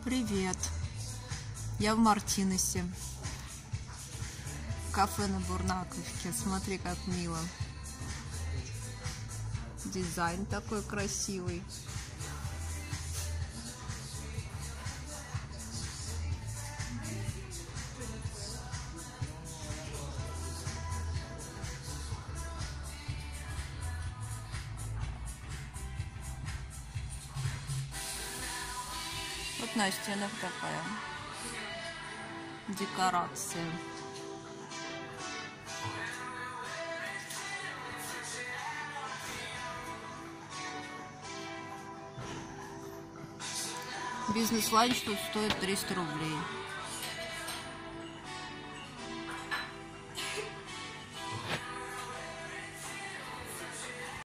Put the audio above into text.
Привет! Я в Мартинесе. Кафе на Бурнаковке. Смотри, как мило. Дизайн такой красивый. Вот на стенах такая декорация. Бизнес-ланч тут стоит 300 рублей.